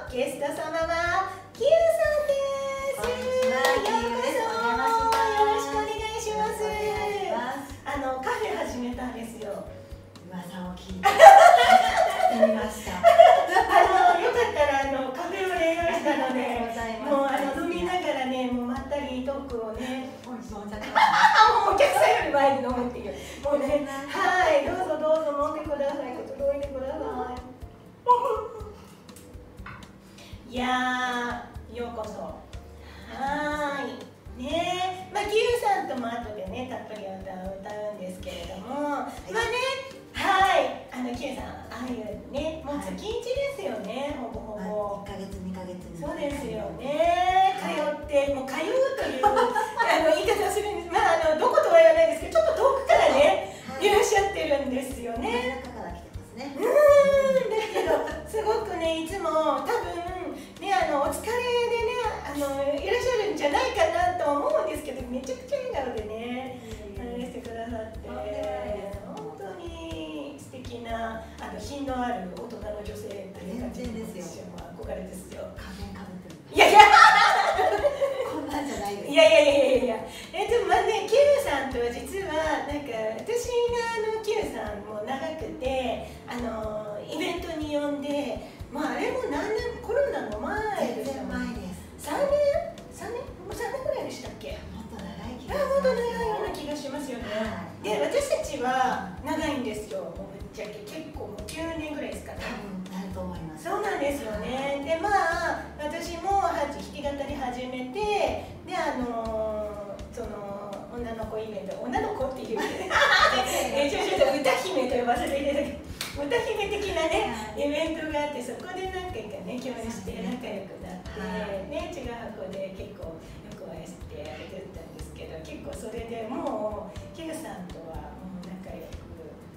ゲスト様はキユさんです。ようこそ、よろしくお願いします。カフェ始めたんですよ。 噂を聞いて来てみました。 よかったらカフェを例用したので、もう飲みながらね、もうまったりトークをね。 もうお客さんより前に飲むっていう。もうね、はい、どうぞどうぞ飲んでください。くつろいでください。いやー、ようこそ。はーい。ねえ、まあ、キユさんとも後でね、たっぷり歌うんですけれども、まあね、はい、キユさん、ああいうね、もう月1ですよね、ほぼほぼ。 1ヶ月、2ヶ月に。 そうですよね。通って、もう通うという言い方するんです。まあ、どことは言わないですけど、ちょっと遠くからね、いらっしゃってるんですよね。 中から来てますね。 だけど、すごくね、いつも多分、ね、お疲れでね、いらっしゃるんじゃないかなと思うんですけど、めちゃくちゃ笑顔でね、してくださって、本当に素敵な、品のある大人の女性っていう感じですよ。憧れですよ。 仮面かぶってる。 いやいやこんなんじゃないです。 いやいやいやいやでもまあね、キユさんとは実は、なんか、私がキユさんも長くて、イベントに呼んで、まあ、あれも何年、コロナの前でしたもん。 前です。 3年もう3年ぐらいでしたっけ？ もっと長い気がします。 もっと長いような気がしますよね。で、私たちは長いんですよ。もうぶっちゃけ結構もう9年ぐらいですかね。 なると思います。 そうなんですよね。で、まあ、私も弾き語り始めて、で、その女の子イベント、女の子っていうちょっと歌姫と呼ばせていただき、歌姫的なね、イベントがあって、そこで何回かね、共演して仲良くなって、ね、違う箱で結構よくお会いしてあれだったんですけど、結構それでもう、キユさんとはもう仲良く。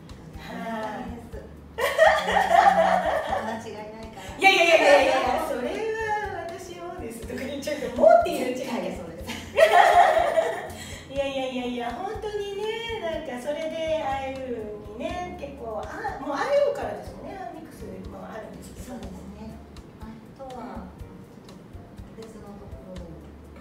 友達がいないから。 いや、それは私もですとか言っちゃうと、もうっていう違いです。いや、本当にね、なんかそれでああいう風にね、結構、もうIOからですもんね、ミックスもあるんですけど。 そうですね。あとは、別のところで、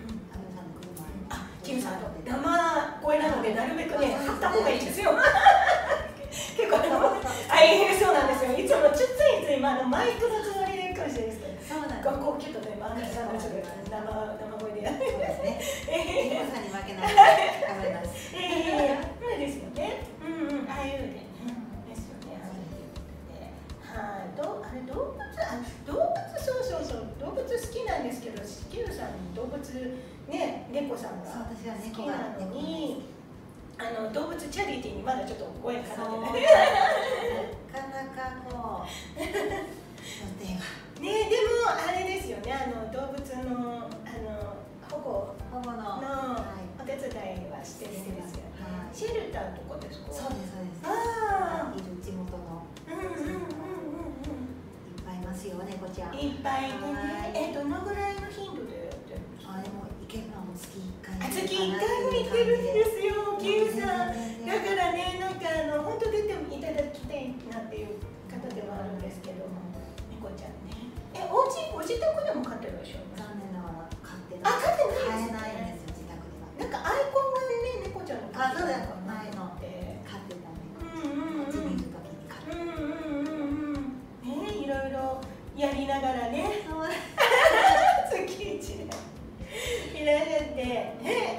キユさん、生声なので、なるべくね、貼った方がいいですよ。結構そうなんですよ。いつもついマイクのつもりでかもしれないですけど、 そうなんです。 こうキュッとね、生声でやってますね。 皆さんに負けない頑張ります。 そうですよね。ああいうでですよね。はい。動物、そう動物好きなんですけど、キユさん動物ね、猫さんが好きなのに。動物チャリティーにまだちょっとご縁かなってない。 なかなかこう予定がね、でもあれですよね、動物の保護のお手伝いはしてるんですよね。シェルターとかですか？ そうです。 ああ、 いる地元のいっぱいいますよ、猫ちゃん。 いっぱいね。どのぐらいの頻度でやってるんですか？ でも行けるのも月1回。 月1回も行ってるんですよ、キユさん。だからね、なんか本当出ていただきたいなっていう方ではあるんですけども、猫ちゃんね。ご自宅でも飼ってらっしゃるんですか？ 残念ながら飼ってない。 飼ってないんですよ、自宅では。 なんかアイコンがね、猫ちゃんのそうだよ、 前のって飼ってたね。うちにいる時に飼ってた。 ね、いろいろやりながらね、月1でいらっしゃって、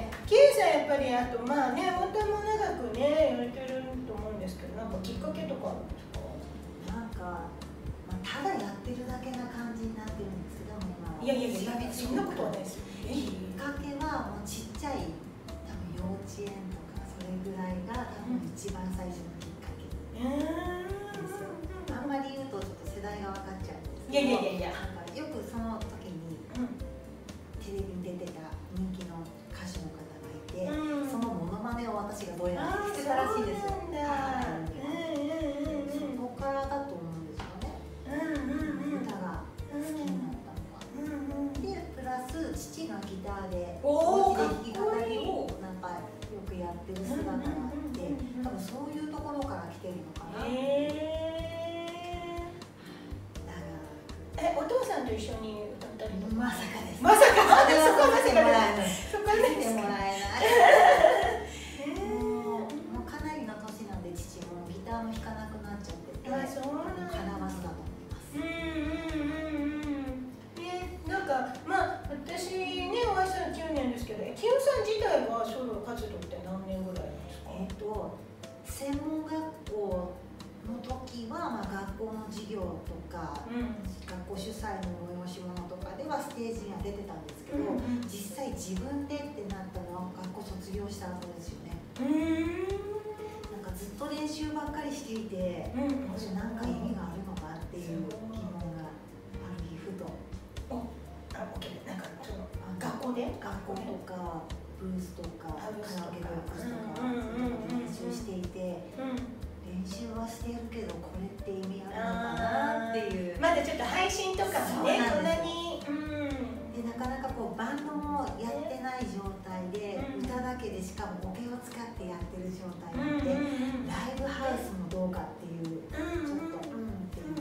キユさんやっぱりあとまあね、本当も長くね、やれてると思うんですけど、なんかきっかけとかあるんですか？ なんか、ただやってるだけな感じになってるんですけど、今は。 いや、そんなことはないですよ。 きっかけはもうちっちゃい、多分幼稚園とかそれぐらいが多分一番最初のきっかけですよ。あんまり言うとちょっと世代が分かっちゃうんですけど、 いや。 よくその時にテレビに出てた人気の歌手の方がいて、そのモノマネを私がどうやらしてたらしいんですよ。そこからだと思うんですよね。歌が好きになったのは。で、プラス父がギターでお家で弾き語りをなんかよくやってる姿があって、多分そういうところから来てるのかな。 お父さんとと一緒に歌ったりとか。 まさかです。 まさか、 それはさせてもらえない。 そこはね、 させてもらえない。もうかなりの年なんで、父もギターも弾かなくなっちゃってて、 そうなんだ。 カラバスだと思います。 なんかまあ私ねお会いしたの9年ですけど、きよさん自体はソロ活動って何年ぐらいなんですか？ 専門学校の時は、まあ、学校の授業とか、学校主催の催し物とかではステージには出てたんですけど、実際自分でってなったのは学校卒業した後ですよね。なんかずっと練習ばっかりしていて、これなんか意味があるのかっていう疑問がある日ふと。 なんかその学校とかブースとかカラオケボックスとか練習していて、練習はしてるけどこれって意味あるのかなっていう。 まだちょっと配信とかもね、こんなにでなかなかこうバンドもやってない状態で、歌だけでしかもオケを使ってやってる状態なので、ライブハウスもどうかっていうちょっとっていう。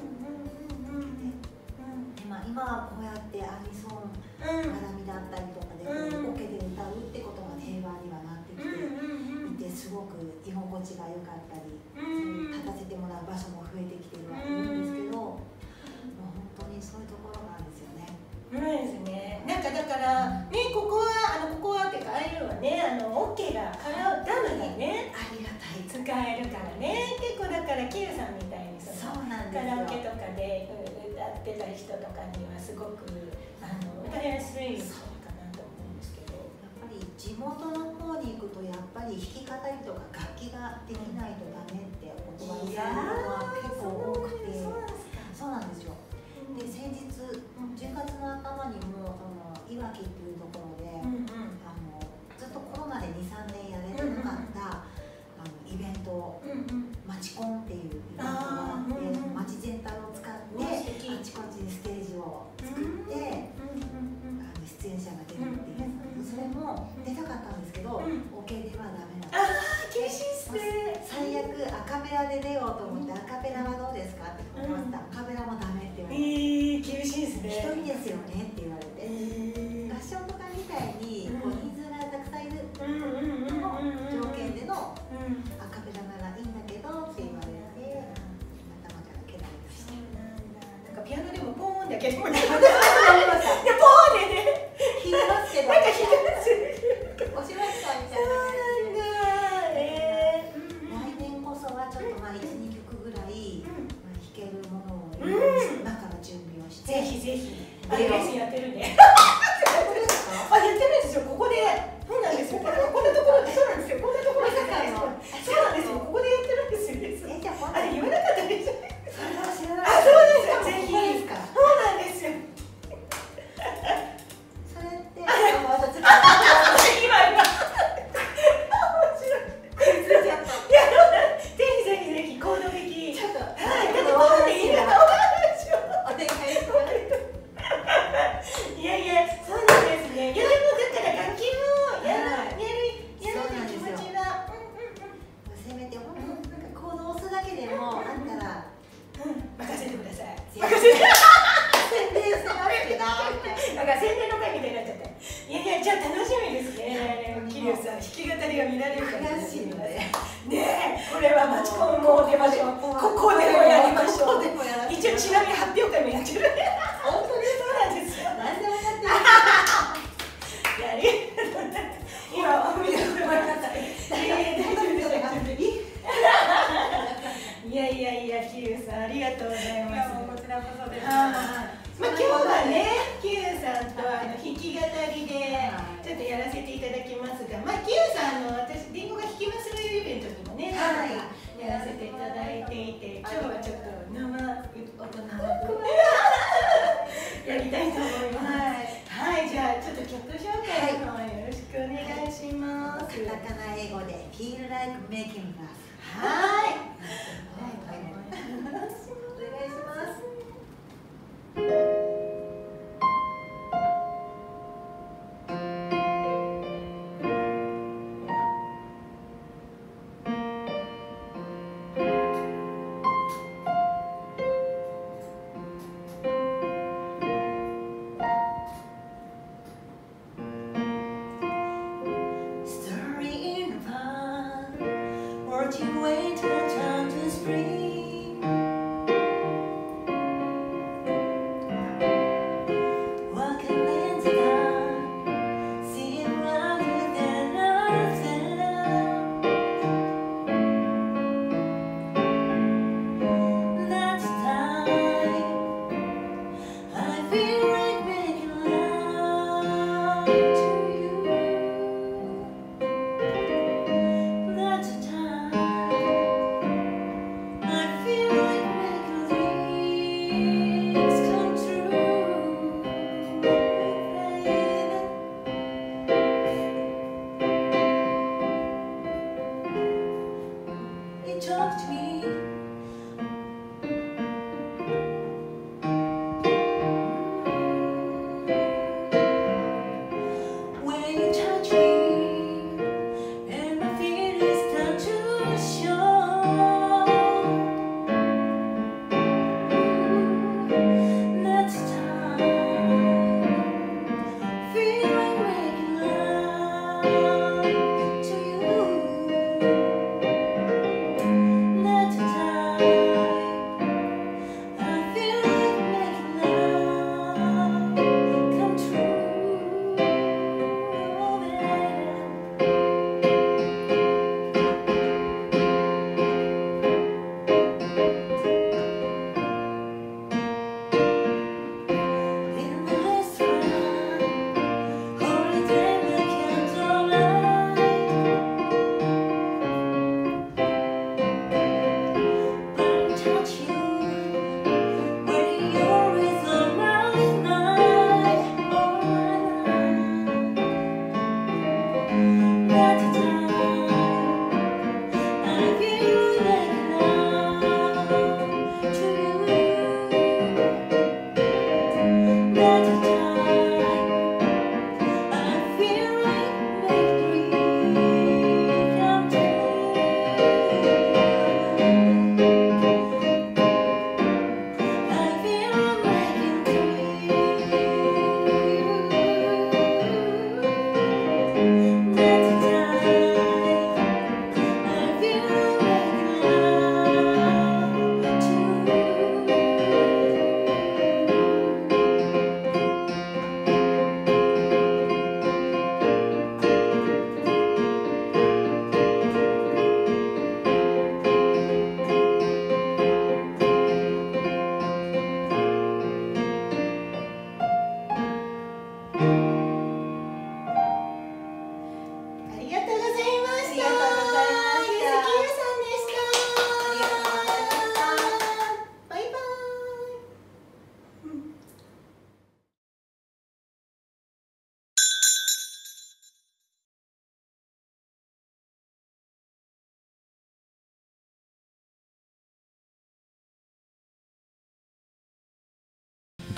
今はこうやってアニソン絡みだったりとかでオケで歌うってことが定番にはなってきていて、すごく居心地が良かったり、立たせてもらう場所も増えてきてるんですけど、もう本当にそういうところがあるんですよね。 ですね。なんかだからね、ここはっていうかああいうのはね、オケがダムがね、 ありがたい使えるからね。結構だからキユさんみたいにそうなんですよ。 カラオケとかで歌ってた人とかにはすごく歌いやすいかなと思うんですけど、 やっぱり地元の方に行くとやっぱり弾き語りとか楽器ができないとダメってお断りされるのは結構多くて、そうなんですよ。で先日10月の頭にもいわきっていうところで、ずっとコロナで 2,3 年やれてなかったイベント、マチコンっていうイベントがあって、街全体を使ってあちこちでステージを作って出演者が出るっていう、それも出たかったんですけど、オケではダメだった。 厳しいっすね。 最悪アカペラで出ようと思って、アカペラはどうですかって聞きました。アカペラもダメって言われて、 厳しいですね。 一人ですよねって言われて、合唱とかみたいに人数がたくさんいるの条件でのアカペラならいいんだけどって言われて、頭から蹴られました。 なんかピアノでもポーンだけどもね、 ポーンでね、 弾きますけど、 なんか弾きますおしまいさんみたいな。来年こそはちょっと1、2曲ぐらい弾けるものを今から準備をして、 ぜひぜひレッスンやってるんで。やってるんですよ。ここで、そうなんですよ。こんなところで、そうなんですよ。こんなところで、そうなんですよ。ここでやってるんですよ。 じゃああれ言わなかったでしょ。 それは知らない。 あ、そうなんですよ。ぜひ。そうなんですよ。 それって今ぜひ行動的。 ちょっとだってここでいいなと思うんですよ。 お願いします。 いやいや、そうなんですね。いやでもだから楽器もやる気持ちは、 せめて本当なんか行動するだけでもあったら任せてください。 宣伝してますけど、 なんか宣伝の会みたいになっちゃって。いやいや、じゃあ楽しみですね。桐生さん、弾き語りが見られるから悔しいので。 ねえ、これはマチコンも出ましょう。ここでもやりましょう。一応ちなみに発表会もやってる。 本当にそうなんですよ。 何でもやってる。 いや、今お見事でございます。いやいやいや、桐生さんありがとうございます。 こちらこそです。 今日はね、桐生さんと弾き語りでちょっとやらせていただきますが、桐生さん私リンゴが弾きまするイベントにもね、やらせていただいていて、今日はちょっと生大人のやりたいと思います。はい、じゃあちょっと曲紹介の方よろしくお願いします。 カタカナ英語で Feel Like Making Love。 はい。 お願いします。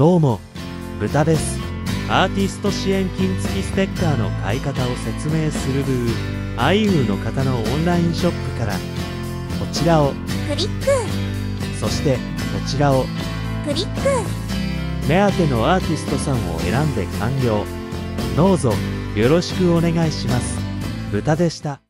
どうも、豚です。アーティスト支援金付きステッカーの買い方を説明するブー、あいうの方のオンラインショップからこちらをクリック、 そしてこちらをクリック。 目当てのアーティストさんを選んで完了。どうぞよろしくお願いします。豚でした。